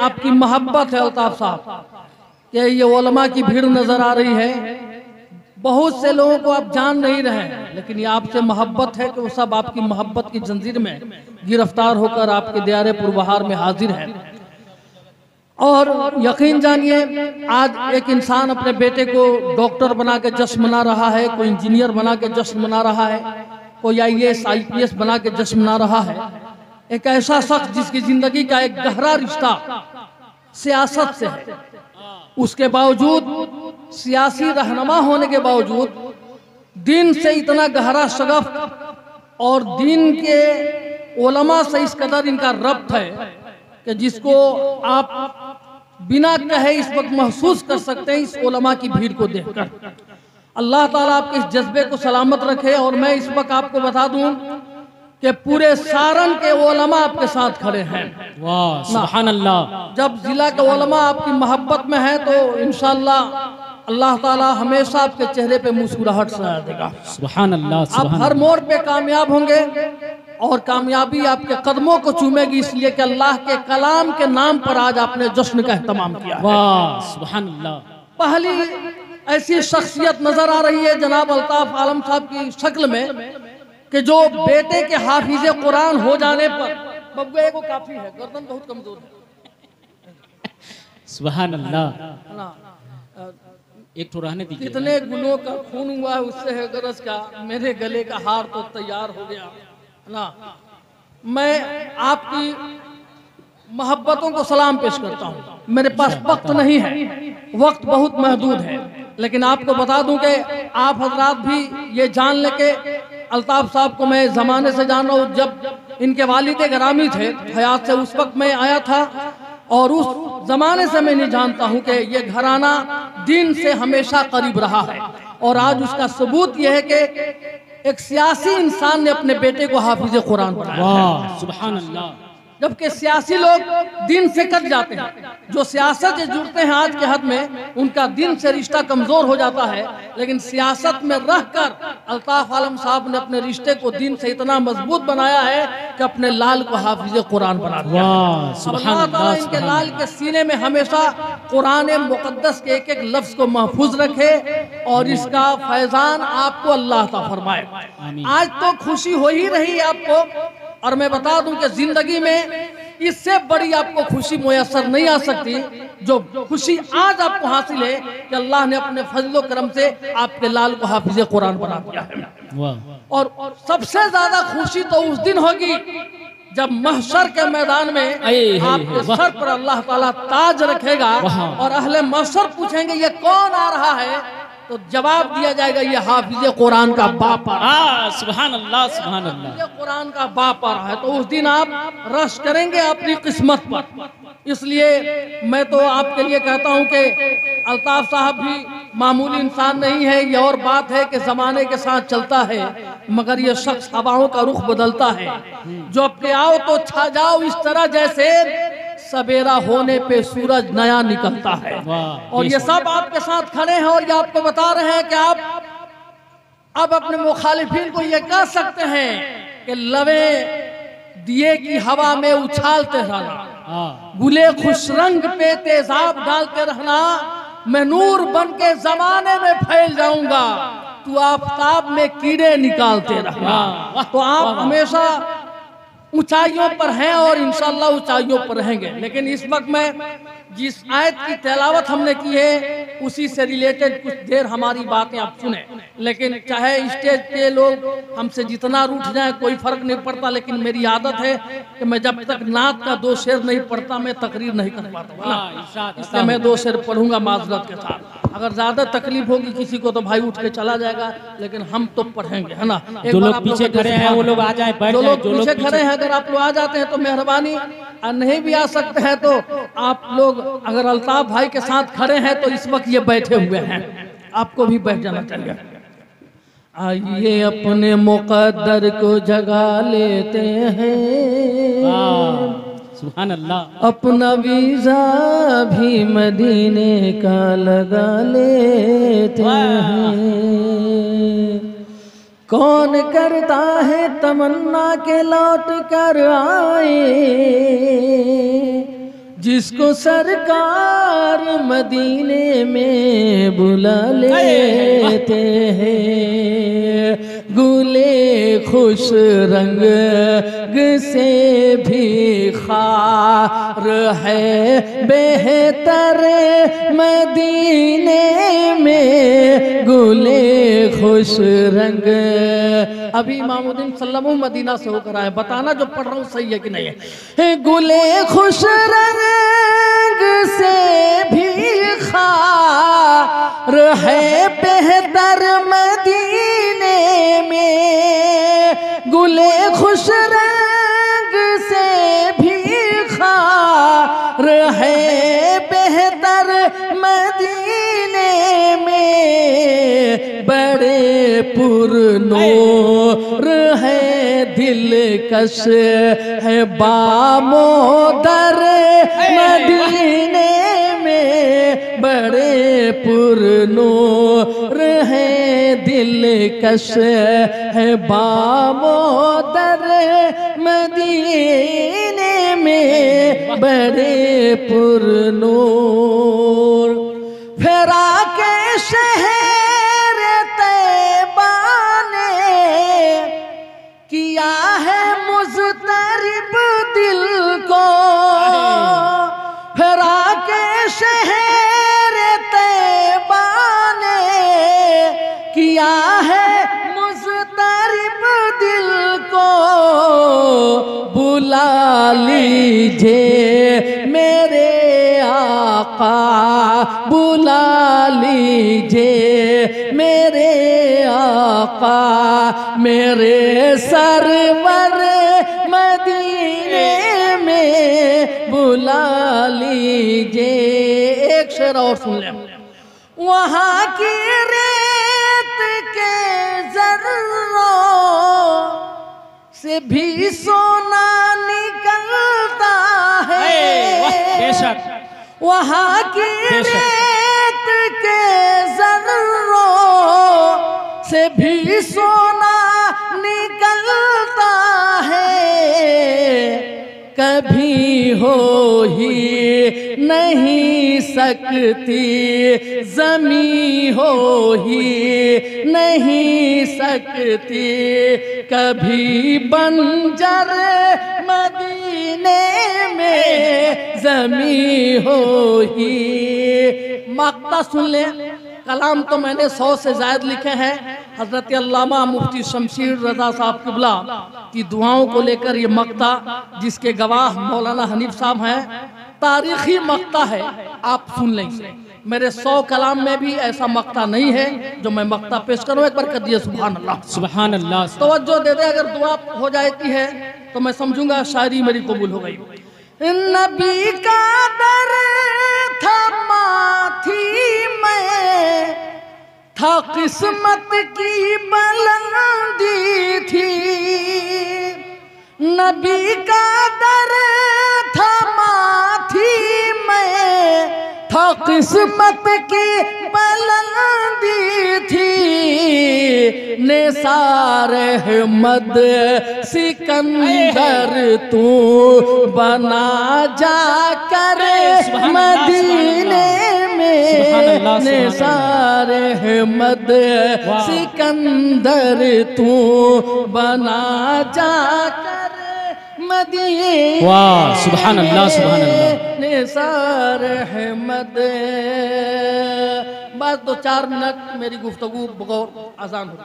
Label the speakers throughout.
Speaker 1: आपकी मोहब्बत है अल्ताफ साहब कि ये उलमा की भीड़ नजर आ रही है, बहुत से लोगों को आप जान नहीं रहे, लेकिन ये आपसे मोहब्बत है कि वो सब आपकी मोहब्बत की जंजीर में गिरफ्तार होकर आपके दियारे पुरबहार में हाजिर है। और यकीन जानिए आज एक इंसान अपने बेटे को डॉक्टर बना के जश्न मना रहा है, कोई इंजीनियर बना के जश्न मना रहा है, कोई IAS IPS बना के जश्न मना रहा है। एक ऐसा शख्स जिसकी जिंदगी का एक गहरा रिश्ता सियासत से है, उसके बावजूद सियासी रहनुमा होने के बावजूद दीन से इतना गहरा शगफ और दीन के उलमा से इस कदर इनका रब्त है कि जिसको आप बिना कहे इस वक्त महसूस कर सकते हैं इस उलमा की भीड़ को देखकर। अल्लाह ताला आपके इस जज्बे को सलामत रखे। और मैं इस वक्त आपको बता दूं कि पूरे सारण के उलमा आपके साथ खड़े हैं।
Speaker 2: वाह सुभान अल्लाह।
Speaker 1: जब जिला के उलमा आपकी मोहब्बत में है तो इंशाअल्लाह अल्लाह ताला हमेशा आपके चेहरे पे मुस्कुराहट सजा देगा।
Speaker 2: सुभान अल्लाह।
Speaker 1: आप हर मोड़ पे कामयाब होंगे और कामयाबी आपके कदमों को चूमेगी, इसलिए कि अल्लाह के कलाम के नाम पर आज आपने जश्न का एहतमाम किया है।
Speaker 2: वाह सुभान अल्लाह।
Speaker 1: पहली ऐसी शख्सियत नजर आ रही है जनाब अल्ताफ आलम साहब की शक्ल में कि जो बेटे के हाफिजे कुरान हो जाने पर बब्बे को काफी है, गर्दन बहुत कमजोर है।
Speaker 2: सुभान अल्लाह। एक तो रहने दीजिए।
Speaker 1: कितने गुनों का खून हुआ है उससे है गरज का, मेरे गले का हार तो तैयार हो गया ना। मैं आपकी मोहब्बतों को सलाम पेश करता हूँ। मेरे पास वक्त नहीं है, वक्त बहुत महदूद है, लेकिन आपको बता दूं कि आप हजरात भी ये जान ले के अल्ताफ साहब को मैं जमाने से जान रहा हूँ। जब इनके वालिद ग्रामी थे हयात से, उस वक्त मैं आया था और उस जमाने से मैं नहीं जानता हूँ कि ये घराना दीन से हमेशा करीब रहा है। और आज उसका सबूत यह है कि एक सियासी इंसान ने अपने बेटे को हाफिज कुरान बनाया।
Speaker 2: वाह सुभान अल्लाह।
Speaker 1: जबकि सियासी लोग दिन से कट जाते हैं, जो सियासत से जुड़ते हैं आज के हद में उनका दिन से रिश्ता कमजोर हो जाता है, लेकिन सियासत में रहकर अल्ताफ आलम साहब ने अपने रिश्ते को दिन से इतना मजबूत बनाया है कि अपने लाल को हाफिज कुरान बना दिया। अल्लाह ताला इनके लाल के सीने में हमेशा कुरान मुकद्दस के एक एक लफ्ज को महफूज रखे और इसका फैजान आपको अल्लाह ता फरमाए। आज तो खुशी हो ही रही है आपको, और मैं बता दूं कि जिंदगी में इससे बड़ी आपको खुशी मुयस्सर नहीं आ सकती जो खुशी आज आपको हासिल है कि अल्लाह ने अपने फजलो करम से आपके लाल को हाफिज कुरान बना दिया है। और सबसे ज्यादा खुशी तो उस दिन होगी जब महशर के मैदान में आपके सर पर अल्लाह ताला ताज रखेगा और अहले महशर पूछेंगे ये कौन आ रहा है, तो जवाब दिया जाएगा ये हाफिज कुरान का बाप आ रहा है।
Speaker 2: सुभान अल्लाह सुभान अल्लाह।
Speaker 1: ये कुरान का बाप आ रहा है, तो उस दिन आप रश करेंगे अपनी किस्मत पर। इसलिए मैं तो आपके लिए कहता हूं कि अल्ताफ साहब भी मामूली इंसान नहीं है। ये और बात है कि जमाने के साथ चलता है, मगर ये शख्स हवाओं का रुख बदलता है। जो अपने आओ तो छा जाओ इस तरह जैसे सवेरा होने पे सूरज नया निकलता है। और ये सब आपके साथ खड़े हैं और ये आपको बता रहे हैं कि आप अब अपने मुखालिफिन को ये कह सकते हैं कि लवे दिए की हवा में उछालते रहना, गुले खुश रंग पे तेजाब डालते रहना, मैं नूर बन के जमाने में फैल जाऊंगा, तू आफताब में कीड़े निकालते रहना। तो आप हमेशा ऊंचाइयों पर हैं और इंशाअल्लाह ऊंचाइयों पर रहेंगे। लेकिन इस वक्त में जिस आयत की तिलावत हमने की है उसी से रिलेटेड कुछ देर हमारी बातें आप सुने। लेकिन चाहे स्टेज पे लोग हमसे जितना रूठ जाए कोई फर्क नहीं पड़ता, लेकिन मेरी आदत है कि मैं जब तक नात का 2 शेर नहीं पढ़ता मैं तकरीर नहीं कर पाता, इसलिए मैं 2 शेर पढ़ूंगा माजरत के साथ। अगर ज्यादा तकलीफ होगी किसी को तो भाई उठ के चला जाएगा, लेकिन हम तो पढ़ेंगे, है ना।
Speaker 2: जो लोग पीछे खड़े हैं वो लोग आ जाए,
Speaker 1: जो लोग पीछे खड़े हैं अगर आप लोग आ जाते हैं तो मेहरबानी, और नहीं भी आ सकते हैं तो आप लोग अगर अल्ताफ भाई के साथ खड़े हैं तो इस वक्त ये बैठे हुए हैं, आपको भी बैठ जाना चाहिए। आइए अपने मुकद्दर को जगा लेते हैं,
Speaker 2: सुभान अल्लाह।
Speaker 1: अपना वीजा भी मदीने का लगा लेते हैं। कौन करता है तमन्ना के लौट कर आए, जिसको सरकार मदीने में बुला लेते हैं, गुले खुश रंग से भी खार है बेहतर मदीने में गुले खुश रंग। अभी इमामुद्दीन सल्लमू मदीना से होकर आए, बताना जो पढ़ रहा हूँ सही है कि नहीं है। गुले खुश रंग से भी खार है बेहतर मदीने में, गुले खुश रंग से भी खार है बेहतर मदीने में, बड़े पुरनूर है दिलकश है बामोदर मदीने में, बड़े पुरनूर है दिलकश है बामोदर मदीने में, बड़े पुरनूर। फेरा के शहर तैबा ने किया है मुज़तरिब दिल को, फेरा के शहर तैबा ने किया है मुज़तरिब दिल को, बुला लीजिए मेरे आका, बुला लीजिए मेरे आका, मेरे सरवर मदीने में बुला लीजिए। एक शेर और सुन ले। वहाँ की रेत के जर्रों से भी सोना निकलता है,
Speaker 2: बेशक
Speaker 1: वहाँ की रेत के जर्रों से भी सोना निकलता है, कभी हो ही नहीं सकती ज़मी हो ही नहीं सकती, कभी बंजर मदीने में ज़मी हो ही। मक्ता सुन ले, कलाम तो मैंने 100 से ज़ायद लिखे हैं। हज़रत अल्लामा मुफ्ती शमशीर रज़ा साहब क़िबला की दुआओं को लेकर ये मक्ता, जिसके गवाह मौलाना हनीफ साहब हैं, तारीखी मक्ता है, आप सुन लेंगे। मेरे 100 कलाम में भी ऐसा मक्ता नहीं है जो मैं मक्ता पेश करूँ। एक बार कर दिए सुभान अल्लाह,
Speaker 2: सुभान अल्लाह।
Speaker 1: तवज्जो दे दे, अगर दुआ हो जाती है तो मैं समझूंगा शायरी मेरी कबूल हो गई। नबी का दर था माथी में, था किस्मत की बुलंदी थी, नबी का दर था माथी में, था किस्मत की बुलंदी थी, निसार अहमद सिकंदर तू बना जाकर मदीने में, निसार अहमद सिकंदर तू बना जाकर मदीने।
Speaker 2: वाह, सुभान अल्लाह, सुभान अल्लाह।
Speaker 1: निसार अहमद। बस 2-4 मिनट मेरी गुफ्तगू बगौर आसान हो।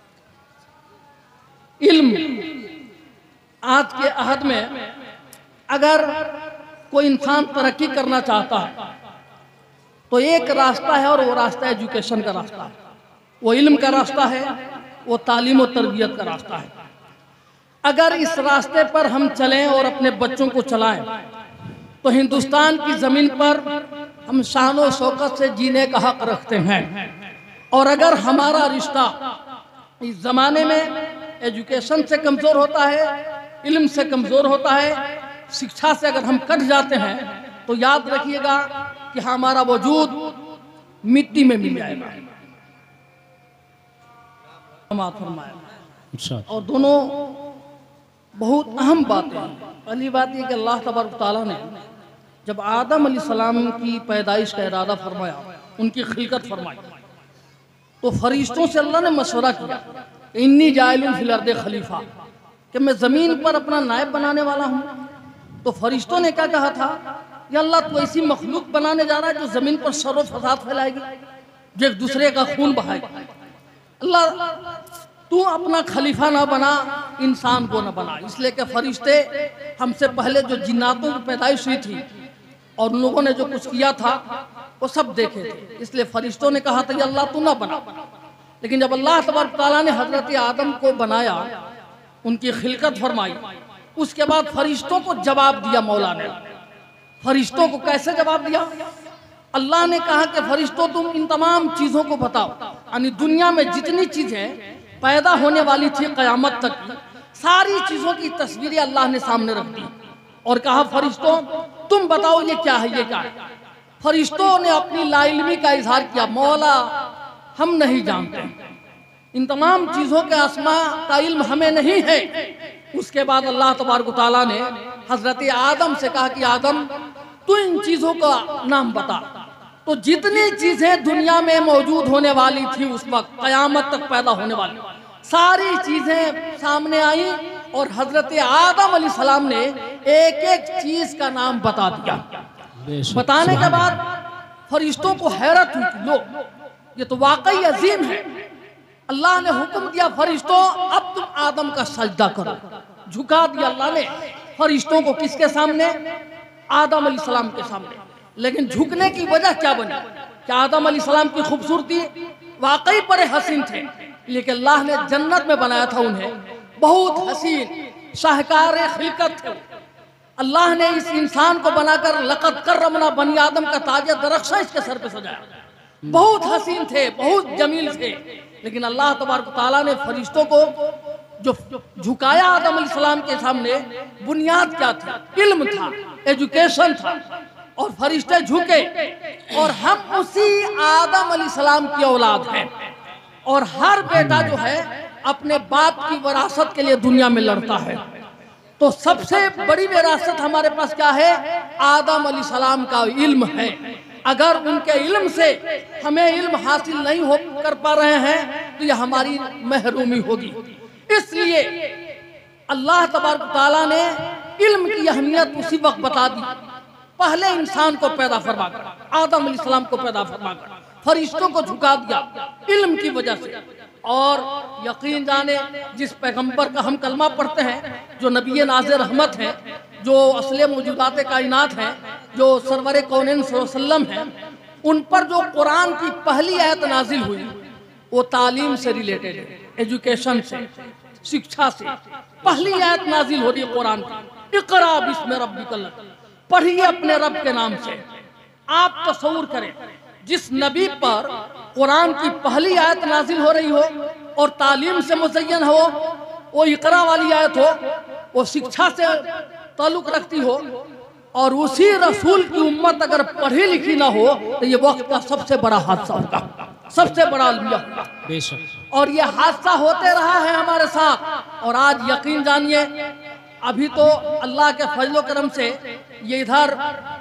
Speaker 1: इल्म आज के अहद में अगर कोई इंसान तरक्की करना चाहता है तो एक रास्ता है, और वो रास्ता एजुकेशन का रास्ता है, वो इल्म का रास्ता है, वो तालीम और तरबियत का रास्ता है। अगर इस रास्ते पर हम चलें और अपने बच्चों को चलाएं तो हिंदुस्तान की जमीन पर हम शान और शौकत से जीने का हक रखते हैं। और अगर हमारा रिश्ता इस जमाने में एजुकेशन से कमजोर होता है, इल्म से कमजोर होता है, शिक्षा से अगर हम कट जाते हैं तो याद रखिएगा कि हमारा वजूद मिट्टी में मिल जाएगा। और दोनों बहुत अहम बातें हैं। पहली बात यह कि अल्लाह तबारक तआला ने जब आदम अलैहिस्सलाम की पैदाइश का इरादा फरमाया, उनकी खिलकत फरमाई, तो फरिश्तों से अल्लाह ने मशवरा किया, इन्नी जाइलुन फिल अर्दि खलीफा, कि मैं ज़मीन पर अपना नायब बनाने वाला हूँ। तो फरिश्तों ने क्या कहा था, या अल्लाह तो ऐसी मखलूक बनाने जा रहा है जो ज़मीन पर शर व फसाद फैलाएगी, जो एक दूसरे का खून बहाएगी। अल्लाह तू अपना खलीफा ना बना, इंसान को ना बना। इसलिए कि फरिश्ते हमसे पहले जो जिन्नातों की पैदाइश हुई थी और उन लोगों ने जो कुछ किया था वो सब देखे थे, इसलिए फरिश्तों ने कहा था कि अल्लाह तू ना बना। लेकिन जब अल्लाह तबारक तआला ने हजरत आदम को बनाया, उनकी खिलकत फरमाई, उसके बाद फरिश्तों को जवाब दिया मौला ने। फरिश्तों को कैसे जवाब दिया? अल्लाह ने कहा कि फरिश्तों तुम इन तमाम चीज़ों को बताओ, यानी दुनिया में जितनी चीज़ें पैदा होने वाली थी क़यामत तक की, सारी चीज़ों की तस्वीरें अल्लाह ने सामने रख दी और कहा फरिश्तों तुम बताओ ये क्या है, ये क्या है। फरिश्तों ने अपनी लाइल्मी का इजहार किया, मौला हम नहीं जानते, इन तमाम चीज़ों के आसमा का इल्म हमें नहीं है। उसके बाद अल्लाह तबारक व तआला ने हजरत आदम से कहा कि आदम तू इन चीज़ों का नाम बता। तो जितनी चीज़ें दुनिया में मौजूद होने वाली थी उस वक्त, क़यामत तक पैदा होने वाली सारी चीज़ें सामने आई और हजरत आदम अलैहिस्सलाम ने एक एक चीज़ का नाम बता दिया। बताने के बाद फरिश्तों को हैरत हुई, लो ये तो वाकई अजीम है। अल्लाह ने हुक्म दिया फरिश्तों अब तुम आदम का सजदा करो। झुका दिया अल्लाह ने फरिश्तों को, किसके सामने? आदम अलैहिस्सलाम के सामने। लेकिन झुकने की वजह क्या बनी? कि आदम अलैहिस्सलाम की खूबसूरती वाकई बड़े हसीन थे, लेकिन अल्लाह ने जन्नत में बनाया था उन्हें, बहुत हसीन शाहकार खिलकत थे। अल्लाह ने इस इंसान को बनाकर लक़द कर्रमना बनी आदम का ताज दरख्शा इसके सर पे सजाया। बहुत हसीन थे, बहुत जमील थे, लेकिन अल्लाह तबारक तआला ने फरिश्तों को जो झुकाया आदम अलैहिस्सलाम के सामने, बुनियाद क्या थी? इल्म था, एजुकेशन था, और फरिश्ते झुके। और हम उसी आदम अलैहिस्सलाम की औलाद हैं, और हर बेटा जो है अपने बाप की विरासत के लिए दुनिया में लड़ता है। तो सबसे बड़ी विरासत हमारे पास क्या है? आदम अलैहिस्सलाम का इल्म है। अगर उनके इल्म से हमें इल्म हासिल नहीं हो कर पा रहे हैं तो यह हमारी महरूमी होगी। इसलिए अल्लाह तबारक तआला ने इल्म की अहमियत उसी वक्त बता दी, पहले इंसान को पैदा फरमाकर, आदम अलैहिस्सलाम को पैदा फरमाकर फरिश्तों को झुका दिया इल्म की वजह से। और यकीन जाने जिस पैगंबर का हम कलमा पढ़ते हैं, जो नबी नाज़िर रहमत हैं, जो असले मौजूदात कायनात हैं, जो सरवर कौनैन सल्लल्लाहु अलैहि वसल्लम हैं, उन पर जो कुरान की पहली आयत नाजिल हुई वो तालीम से रिलेटेड है, एजुकेशन से, शिक्षा से। पहली आयत नाजिल हो रही है कुरान की, इक़रा बिस्मि रब्बिकल, पढ़िए अपने रब के नाम से। आप तसव्वुर करें, जिस नबी पर कुरान की पहली आयत नाजिल हो रही हो और तालीम से मुज़य्यन हो, वो इक़रा वाली आयत हो, वो शिक्षा से ताल्लुक़ रखती हो, और उसी रसूल की उम्मत अगर पढ़ी लिखी ना हो तो ये वक्त का सबसे बड़ा हादसा होगा, सबसे बड़ा अलविया होगा। और ये हादसा होते रहा है हमारे साथ। और आज यकीन जानिए, अभी तो अल्लाह के फजलो करम से ये इधर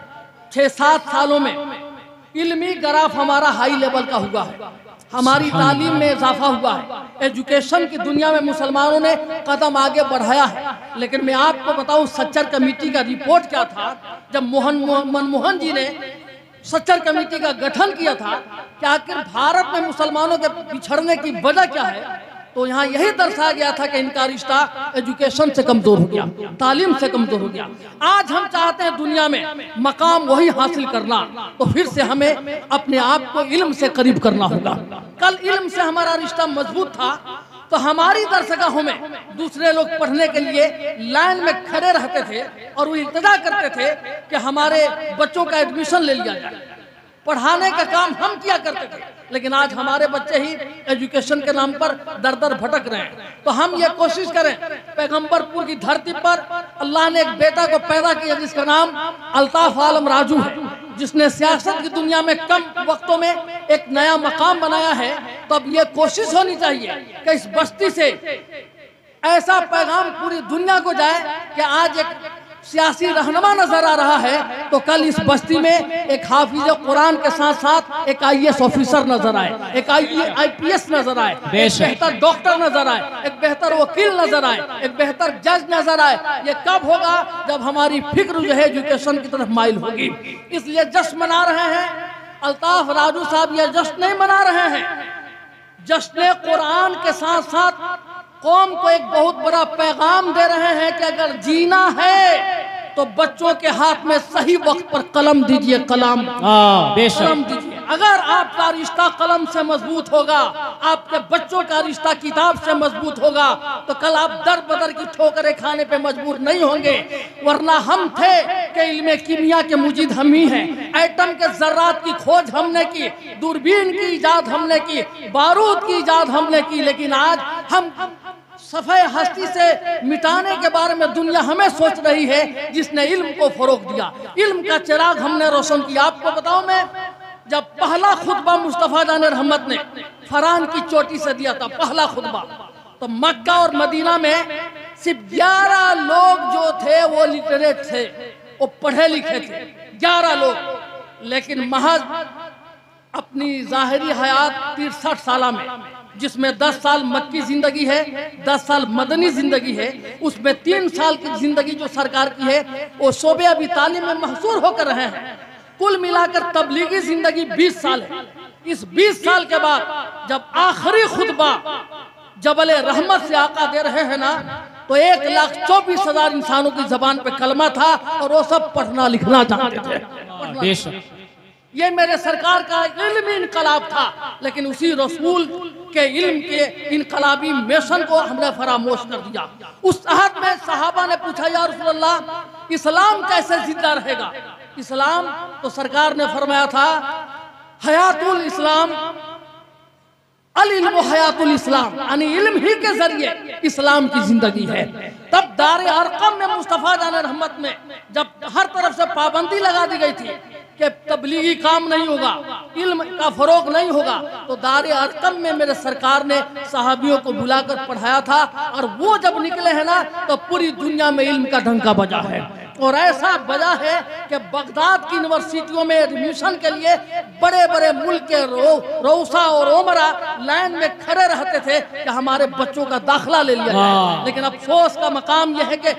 Speaker 1: 6-7 सालों में इल्मी ग्राफ हमारा हाई लेवल का हुआ है, हमारी तालीम में इजाफा हुआ है, एजुकेशन की दुनिया में मुसलमानों ने कदम आगे बढ़ाया है। लेकिन मैं आपको बताऊं, सच्चर कमेटी का रिपोर्ट क्या था जब मनमोहन जी ने सच्चर कमेटी का गठन किया था कि आखिर भारत में मुसलमानों के पिछड़ने की वजह क्या है, तो यहाँ यही दर्शाया गया था कि इनका रिश्ता एजुकेशन से कमजोर हो गया, तालीम से कमजोर हो गया। आज हम चाहते हैं दुनिया में मकाम वही हासिल करना, तो फिर से हमें अपने आप को इल्म से करीब करना होगा। कल इल्म से हमारा रिश्ता मजबूत था तो हमारी दरसगाहों में दूसरे लोग पढ़ने के लिए लाइन में खड़े रहते थे और वो इल्तिजा करते थे कि हमारे बच्चों का एडमिशन ले लिया जाए। पढ़ाने का काम हम किया करते थे, लेकिन आज हमारे बच्चे ही एजुकेशन के नाम पर दर दर भटक रहे हैं। तो हम ये कोशिश करें, पैगंबरपुर की धरती पर अल्लाह ने एक बेटा को पैदा किया जिसका नाम अल्ताफ आलम राजू है, जिसने सियासत की दुनिया में कम वक्तों में एक नया मकाम बनाया है। तो अब ये कोशिश होनी चाहिए कि इस बस्ती से ऐसा पैगाम पूरी दुनिया को जाए कि आज एक सियासी रहनुमा नजर आ रहा है, तो कल इस बस्ती में एक हाफिज कुरान के साथ साथ एक IAS ऑफिसर नजर आए, एक IPS नजर आए, एक बेहतर डॉक्टर नजर आए, एक बेहतर वकील नजर आए, एक बेहतर जज नजर आए। ये कब होगा? जब हमारी फिक्र जो है एजुकेशन की तरफ माइल होगी। इसलिए जश्न मना रहे हैं। अल्ताफ राजू साहब ये जश्न नहीं मना रहे हैं, जश्न कुरान के साथ साथ कौम को एक बहुत बड़ा पैगाम दे रहे हैं कि अगर जीना है तो बच्चों के हाथ में सही वक्त पर कलम दीजिए, कलम दीजिए। अगर आपका रिश्ता कलम से मजबूत होगा, आपके बच्चों का रिश्ता किताब से मजबूत होगा, तो कल आप दर बदर की ठोकरें खाने पे मजबूर नहीं होंगे। वरना हम थे कि इल्म कीमिया के मुजीद हम ही हैं, एटम के जर्रात की खोज हमने की, दूरबीन की इजाद हमने की, बारूद की इजाद हमने की, लेकिन आज हम सफे हस्ती से मिटाने के बारे में दुनिया हमें सोच रही है, जिसने इल्म को फरोग दिया। इल्म का चिराग हमने रोशन किया। आपको बताऊं, मैं जब पहला खुतबा मुस्तफा जान रहमत ने फरान की चोटी से दिया था, पहला खुतबा, तो मक्का और मदीना में सिर्फ 11 लोग जो थे वो लिटरेट थे, वो पढ़े लिखे थे, 11 लोग। लेकिन महज अपनी जाहिरी हयात 63 साल में, जिसमें 10 साल मक्की जिंदगी है, 10 साल मदनी जिंदगी है, उसमें 3 साल की जिंदगी जो सरकार की है वो शोबे अभी तालीम में महसूर होकर रहे हैं। कुल मिलाकर तबलीगी जिंदगी 20 साल है। इस 20 साल के बाद जब आखिरी खुतबा जबल रहमत से आका दे रहे हैं ना, तो 1,24,000 इंसानों की जबान पे कलमा था और वो सब पढ़ना लिखना जानते थे। ये मेरे सरकार का इल्मी इनकलाब था, लेकिन उसी रसूल के इल्म के इनकलाबी मिशन को हमने फरामोश कर दिया। उस अहद में सहाबा ने पूछा, या रसूलल्लाह, इस्लाम कैसे जिंदा रहेगा? इस्लाम तो सरकार ने फरमाया था, हयातुल इस्लाम अल इल्म हयातुल इस्लाम, यानी इल्म ही के जरिए इस्लाम की जिंदगी है। तब दार अरकम में मुस्तफा जान रहमत में जब हर तरफ से पाबंदी लगा दी गई थी कि तबलीगी काम नहीं होगा, इल्म का फरोग नहीं होगा, तो दार अरकम में मेरे सरकार ने सहाबियों को बुलाकर पढ़ाया था। और वो जब निकले हैं ना, तो पूरी दुनिया में इल्म का डंका बजा है। और ऐसा बजा है कि बगदाद की यूनिवर्सिटियों में एडमिशन के लिए बड़े बड़े मुल्क के रौसा और ओमरा लाइन में खड़े रहते थे कि हमारे बच्चों का दाखिला ले लिया जाए। लेकिन अफसोस का मकाम यह है कि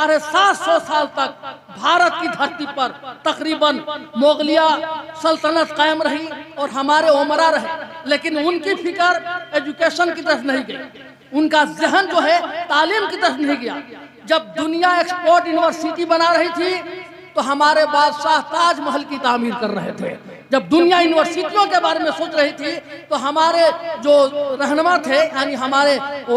Speaker 1: 750 साल तक भारत की धरती पर तकरीबन मुगलिया सल्तनत कायम रही और हमारे ओमरा रहे, लेकिन उनकी फिक्र एजुकेशन की तरफ नहीं गई, उनका जहन जो है तालीम की तरफ नहीं गया। जब दुनिया एक्सपोर्ट यूनिवर्सिटी बना रही थी तो हमारे बादशाह ताजमहल की तामीर कर रहे थे। जब दुनिया यूनिवर्सिटियों के बारे में सोच रही थी तो हमारे जो रहनुमा थे, यानी हमारे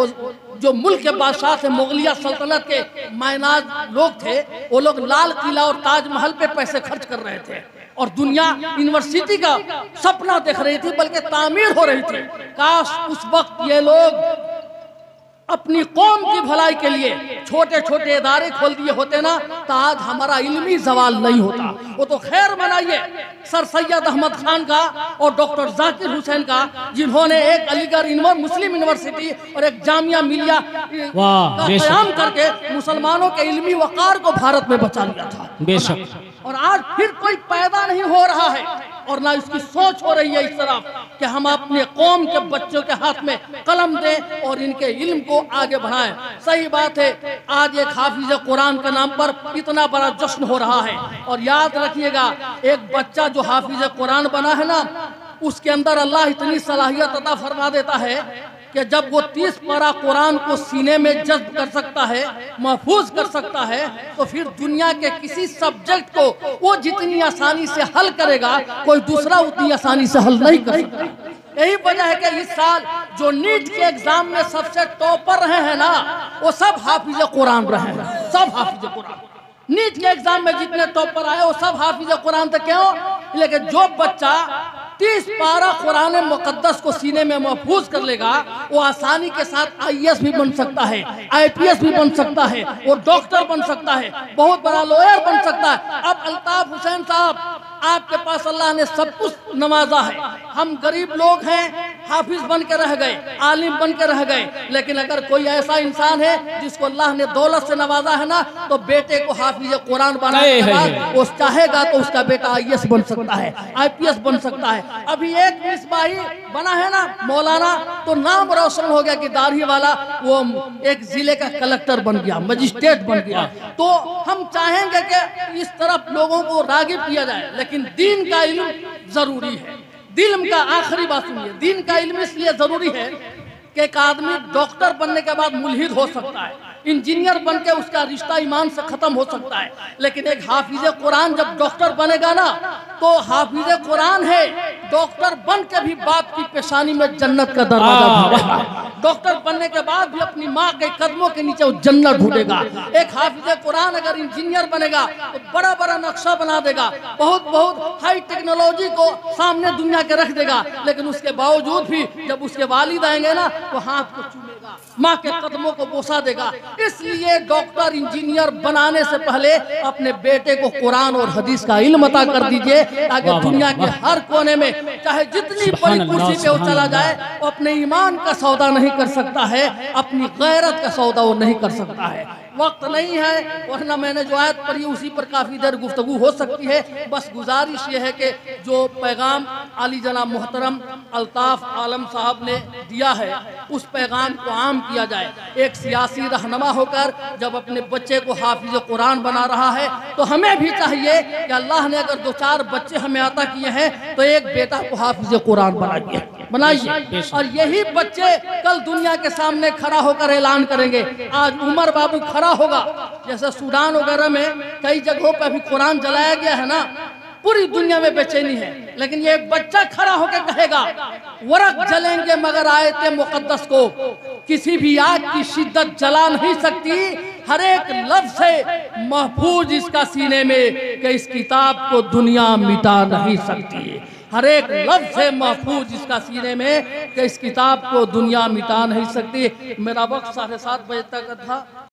Speaker 1: जो मुल्क के बादशाह थे, मुगलिया सल्तनत के मायनाज लोग थे, वो लोग लाल किला और ताजमहल पे पैसे खर्च कर रहे थे और दुनिया यूनिवर्सिटी का सपना देख रही थी, बल्कि तामीर हो रही थी। काश उस वक्त ये लोग अपनी कौम की भलाई के लिए छोटे छोटे इदारे खोल दिए होते ना, तो आज हमारा इल्मी जवाल नहीं होता। वो तो खैर मनाइए सर सैयद अहमद खान का और डॉक्टर जाकिर हुसैन का, जिन्होंने एक अलीगढ़ मुस्लिम यूनिवर्सिटी और एक जामिया मिलिया का क़याम करके मुसलमानों के इल्मी वक़ार को भारत में बचा लिया था।
Speaker 2: बेशक।
Speaker 1: और आज फिर कोई पैदा नहीं हो रहा है और ना इसकी सोच हो रही है इस तरफ कि हम अपने कौम के बच्चों के हाथ में कलम दें और इनके इल्म को आगे बढ़ाएं। सही बात है, आज एक हाफिज कुरान के नाम पर इतना बड़ा जश्न हो रहा है। और याद रखिएगा, एक बच्चा जो हाफिज कुरान बना है ना, उसके अंदर अल्लाह इतनी सलाहियत अता फरमा देता है कि जब वो 30 पारा कुरान को सीने में जज्ब कर सकता है, महफूज कर सकता है, तो फिर दुनिया के किसी सब्जेक्ट को वो जितनी आसानी से हल करेगा, कोई दूसरा उतनी आसानी से हल नहीं कर सकता। यही वजह है कि इस साल जो नीट के एग्जाम में सबसे टॉपर रहे हैं ना, वो सब हाफिज कुरान रहे हैं, सब हाफिज कुरान। नीट के एग्जाम में जितने टॉपर आए वो सब हाफिज कुरान थे। क्यों? लेकिन जो बच्चा 30 पारा कुरान मुकद्दस को सीने में महफूज कर लेगा, वो आसानी के साथ IAS भी बन सकता है, IPS भी बन सकता है, वो डॉक्टर बन सकता है, बहुत बड़ा लॉयर बन सकता है। अब अल्ताफ हुसैन साहब, आपके पास अल्लाह ने सब कुछ नवाजा है, हम गरीब लोग हैं, हाफिज बन के रह गए, आलिम बन के रह गए। लेकिन अगर कोई ऐसा इंसान है जिसको अल्लाह ने दौलत से नवाजा है ना, तो बेटे को हाफिज कुरान बनाने के बाद वो चाहेगा तो उसका बेटा IAS बन सकता है, IPS बन सकता है। अभी एक मिसबाही बना है ना मौलाना, तो नाम रोशन हो गया कि दाढ़ी वाला वो एक जिले का कलेक्टर बन गया, मजिस्ट्रेट बन गया। तो हम चाहेंगे कि इस तरफ लोगों को रागिब किया जाए, लेकिन दीन का इल्म जरूरी है। दिल का आखिरी बात सुनिए, दीन का इल्म इसलिए जरूरी है कि एक आदमी डॉक्टर बनने के बाद मुल्हिद हो सकता है, इंजीनियर बन के उसका रिश्ता ईमान से खत्म हो सकता है। लेकिन एक हाफिज कुरान जब डॉक्टर बनेगा ना, तो हाफिज कुरान है, डॉक्टर बन के भी बाप की पेशानी में जन्नत का दरवाजा ढूंढेगा। डॉक्टर बनने के बाद भी अपनी माँ के कदमों के नीचे वो जन्नत ढूंढेगा। एक हाफिज कुरान अगर इंजीनियर बनेगा तो बड़ा बड़ा नक्शा बना देगा, बहुत बहुत हाई टेक्नोलॉजी को सामने दुनिया के रख देगा। लेकिन उसके बावजूद भी जब उसके वालिद आएंगे ना, तो हाथ को चूमेगा, माँ के कदमों को बोसा देगा। इसलिए डॉक्टर इंजीनियर बनाने से पहले अपने बेटे को कुरान और हदीस का इल्म अता कर दीजिए, ताकि दुनिया के हर कोने में चाहे जितनी बड़ी कुर्सी पे वो चला जाए, वो अपने ईमान का सौदा नहीं कर सकता है, अपनी गैरत का सौदा वो नहीं कर सकता है। वक्त नहीं है, वरना मैंने जो आयत पढ़ी उसी पर काफी देर गुफ्तगू हो सकती है। बस गुजारिश ये है कि जो पैगाम आली जनाब मोहतरम अल्ताफ आलम साहब ने दिया है, उस पैगाम को आम किया जाए। एक सियासी रहनुमा होकर जब अपने बच्चे को हाफिज कुरान बना रहा है, तो हमें भी चाहिए कि अल्लाह ने अगर 2-4 बच्चे हमें अता किए हैं, तो एक बेटा को हाफिज कुरान बनाइए। और यही बच्चे कल दुनिया के सामने खड़ा होकर ऐलान करेंगे। आज उमर बाबू खड़ा होगा, जैसे सूडान वगैरह में कई जगहों पर भी कुरान जलाया गया है ना, पूरी दुनिया में बेचैनी है। लेकिन ये बच्चा खड़ा होकर कहेगा, वरक जलेंगे मगर आयते मुकद्दस को किसी भी आग की शिद्दत जला नहीं सकती। हर एक लफ्ज से महफूज इसका सीने में कि इस किताब को दुनिया मिटा नहीं सकती। हर एक लफ्ज से महफूज इसका सीने में कि इस किताब को दुनिया मिटा नहीं सकती। मेरा वक्त 7:30 बजे तक था।